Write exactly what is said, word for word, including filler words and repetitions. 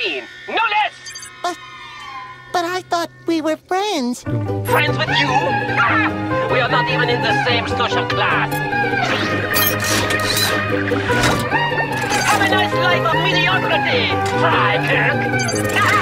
fourteen. No less! But, but I thought we were friends. Friends with you? Ah! We are not even in the same social class. Have a nice life of mediocrity, Fry Kirk.